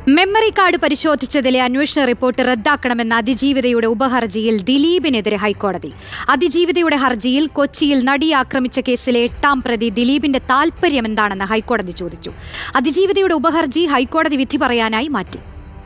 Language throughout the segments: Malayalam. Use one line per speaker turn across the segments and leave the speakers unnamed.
മെമ്മറി കാർഡ് പരിശോധിച്ചതിലെ അന്വേഷണ റിപ്പോർട്ട് റദ്ദാക്കണമെന്ന അതിജീവിതയുടെ ഉപഹർജിയിൽ ദിലീപിനെതിരെ ഹൈക്കോടതി. അതിജീവിതയുടെ ഹർജിയിൽ കൊച്ചിയിൽ നടിയെ ആക്രമിച്ച കേസിലെ 8ാം പ്രതി ദിലീപിന്റെ താൽപര്യം എന്താണെന്ന് ഹൈക്കോടതി ചോദിച്ചു. അതിജീവിതയുടെ ഉപഹർജി ഹൈക്കോടതി വിധി പറയാനായി മാറ്റി.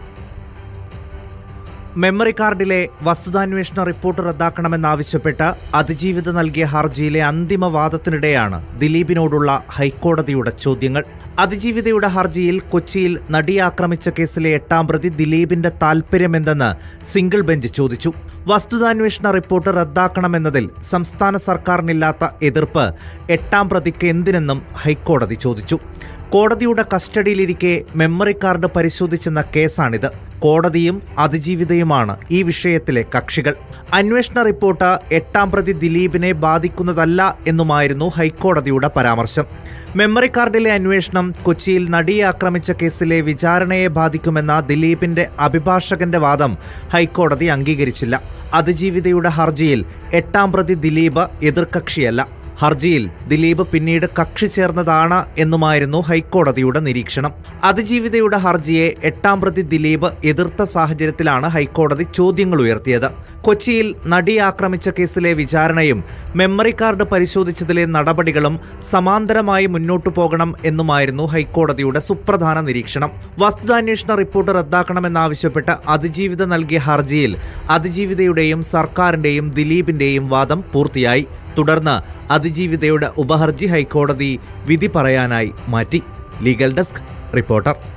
മെമ്മറി കാർഡിലെ വസ്തുതാന്വേഷണ റിപ്പോർട്ട് റദ്ദാക്കണമെന്നാവശ്യപ്പെട്ട് അതിജീവിത നൽകിയ ഹർജിയിലെ അന്തിമ വാദത്തിനിടെയാണ് ദിലീപിനോടുള്ള ഹൈക്കോടതിയുടെ ചോദ്യങ്ങൾ. അതിജീവിതയുടെ ഹർജിയിൽ കൊച്ചിയിൽ നടിയെ ആക്രമിച്ച കേസിലെ 8ാം പ്രതി ദിലീപിന്റെ താൽപര്യമെന്തെന്ന് സിംഗിൾ ബെഞ്ച് ചോദിച്ചു. വസ്തുതാന്വേഷണ റിപ്പോർട്ട് റദ്ദാക്കണമെന്നതിൽ സംസ്ഥാന സർക്കാരിനില്ലാത്ത എതിർപ്പ് 8ാം പ്രതിക്ക് എന്തിനെന്നും ഹൈക്കോടതി ചോദിച്ചു. കോടതിയുടെ കസ്റ്റഡിയിലിരിക്കെ മെമ്മറി കാർഡ് പരിശോധിച്ചെന്ന കേസാണിത്. കോടതിയും അതിജീവിതയുമാണ് ഈ വിഷയത്തിലെ കക്ഷികൾ. അന്വേഷണ റിപ്പോർട്ട് 8ാം പ്രതി ദിലീപിനെ ബാധിക്കുന്നതല്ല എന്നുമായിരുന്നു ഹൈക്കോടതിയുടെ പരാമർശം. മെമ്മറി കാർഡിലെ അന്വേഷണം കൊച്ചിയിൽ നടിയെ ആക്രമിച്ച കേസിലെ വിചാരണയെ ബാധിക്കുമെന്ന ദിലീപിന്റെ അഭിഭാഷകന്റെ വാദം ഹൈക്കോടതി അംഗീകരിച്ചില്ല. അതിജീവിതയുടെ ഹർജിയിൽ 8ാം പ്രതി ദിലീപ് എതിർകക്ഷിയല്ല. ഹർജിയിൽ ദിലീപ് പിന്നീട് കക്ഷി ചേർന്നതാണ് എന്നുമായിരുന്നു ഹൈക്കോടതിയുടെ നിരീക്ഷണം. അതിജീവിതയുടെ ഹർജിയെ 8ാം പ്രതി ദിലീപ് എതിർത്ത സാഹചര്യത്തിലാണ് ഹൈക്കോടതി ചോദ്യങ്ങൾ ഉയർത്തിയത്. കൊച്ചിയിൽ നടിയെ ആക്രമിച്ച കേസിലെ വിചാരണയും മെമ്മറി കാർഡ് പരിശോധിച്ചതിലെ നടപടികളും സമാന്തരമായി മുന്നോട്ടു പോകണം എന്നുമായിരുന്നു ഹൈക്കോടതിയുടെ സുപ്രധാന നിരീക്ഷണം. വസ്തുതാന്വേഷണ റിപ്പോർട്ട് റദ്ദാക്കണമെന്നാവശ്യപ്പെട്ട് അതിജീവിത നൽകിയ ഹർജിയിൽ അതിജീവിതയുടെയും സർക്കാരിന്റെയും ദിലീപിന്റെയും വാദം പൂർത്തിയായി. തുടർന്ന് അതിജീവിതയുടെ ഉപഹർജി ഹൈക്കോടതി വിധി പറയാനായി മാറ്റി. Legal desk reporter.